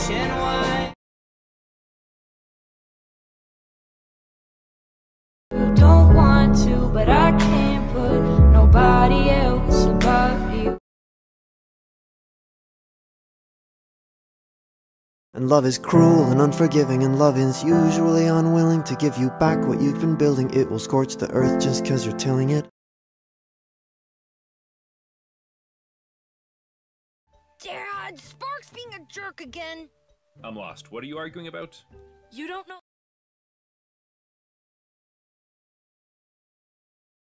nationwide. You don't want to, but I can't put nobody else above you. And love is cruel and unforgiving, and love is usually unwilling to give you back what you've been building. It will scorch the earth just 'cause you're tilling it. Dad, Spark's being a jerk again. I'm lost. What are you arguing about? You don't know.